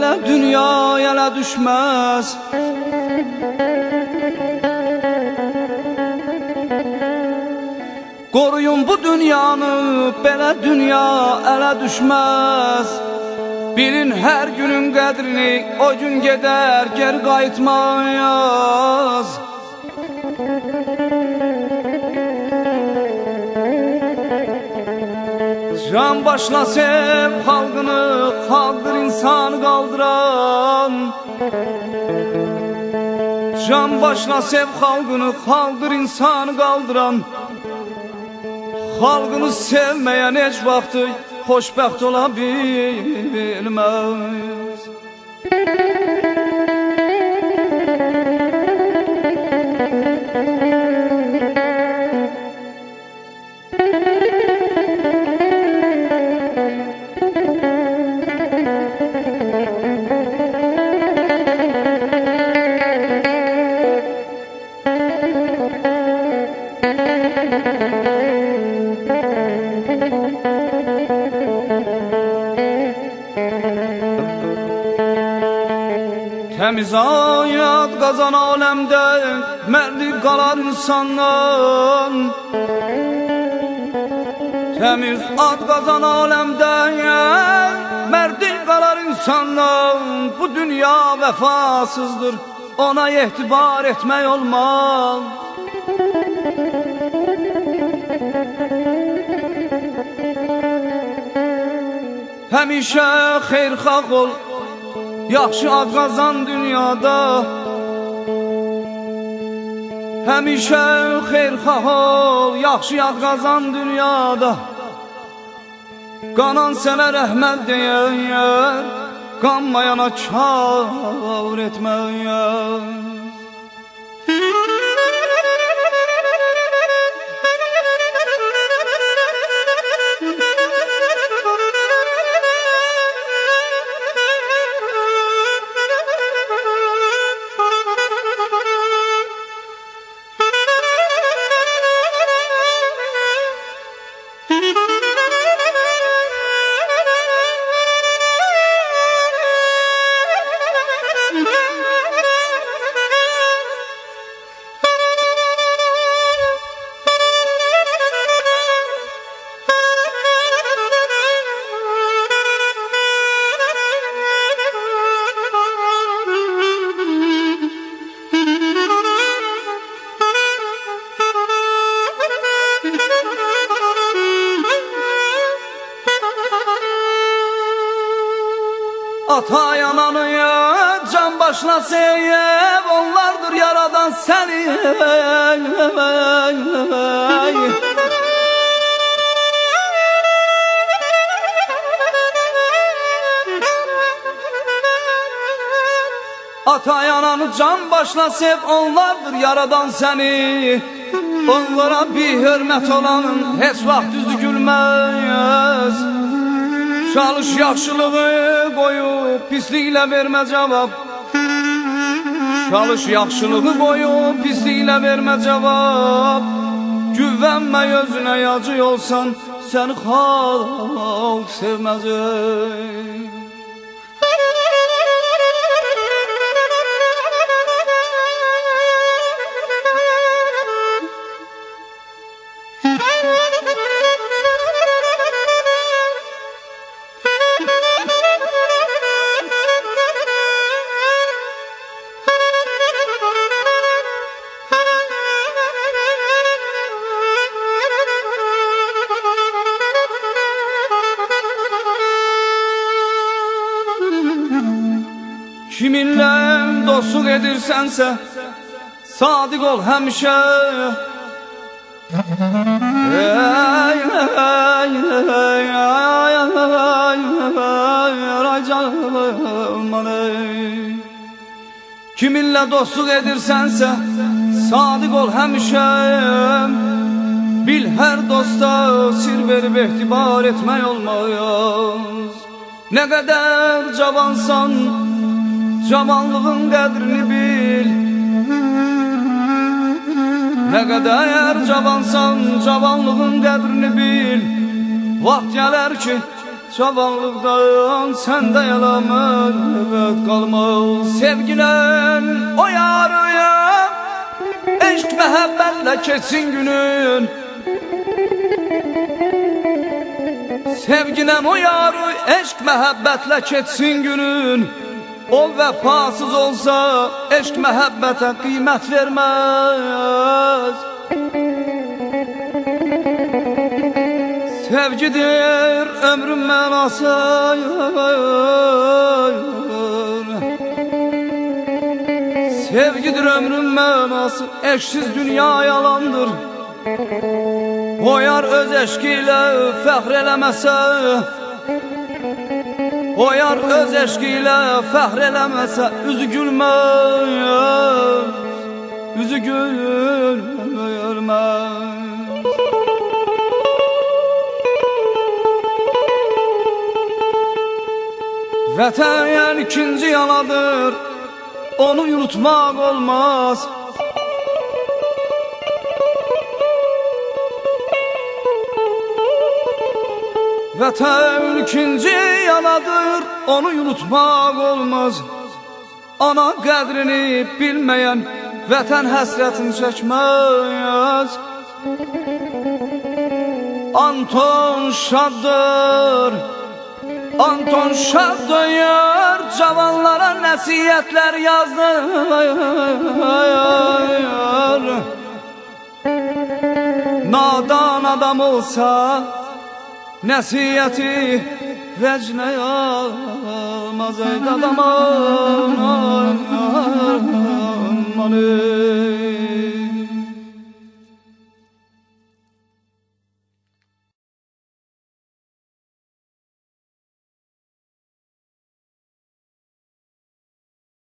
Belə dünya elə düşməz. Qoruyun bu dünyanı, belə dünya ələ düşməz. Bilin hər günün qədrini, o gün gedər, geri qayıtmayaz. Can başla sev xalqını, xalqdır insanı qaldıran. Can başla sev xalqını, xalqdır insanı qaldıran. Xalqını sevməyən heç vaxtı xoşbəxt ola bilməz. Təmiz hayat qazan aləmdə, mərdlik qalar insandan. Təmiz ad qazan aləmdə, mərdlik qalar insandan. Bu dünya vəfasızdır, ona etibar etmək olmaz. Həmişə xeyrxalq ol, yaxşı ad qazan dünyada. Həmişə xeyrxalq ol, yaxşı ad qazan dünyada. Qanan sənə rəhmət deyər, qanmayana kar etməyər. Ata yananıya can başla sev, onlardır yaradan səni. Ata yananı can başla sev, onlardır yaradan səni. Onlara bir hörmət olanın heç vaxt üzü gülməz. Çalış yaxşılığı qoyub, pisliklə vermə cavab. Çalış yaxşılığı qoyub, pisliklə vermə cavab. Güvənmə özünə, yacı olsan, səni xalq sevməz. Kiminlə dostluq edirsənsə, sadiq ol həmişə. Kiminlə dostluq edirsənsə, sadiq ol həmişə. Bil hər dosta sir verib etibar etmək olmaz. Nə qədər cavansan, cavanlığın qədrini bil. Nə qədər cavansan, cavanlığın qədrini bil. Vaxt gələr ki, cavanlıqdan səndə əlamət qalmaz. Sevgilən o yarıya, eşq məhəbbətlə keçsin günün. Sevgilən o yarı, eşq məhəbbətlə keçsin günün. O vəfasız olsa, eşq məhəbbətə qiymət verməz. Sevgidir ömrün mənası, sevgidir ömrün mənası, eşksiz dünya yalandır. O yar öz eşki ilə fəxr eləməsə, o yar öz eşki ilə fəxr eləməsə, üzü gülməz, üzü gülməz. Vətən ikinci yanadır, onu unutmaq olmaz. Vətən ikinci yanadır, onu unutmaq olmaz. Ana qədrini bilməyən vətən həsrətini çəkməz. Anton şaddır, Anton şaddır, cavanlara nəsiyyətlər yazdır. Nadan adam olsa, nəsiyyəti vəcnə almaz. Ey dadam, aman, aman, aman.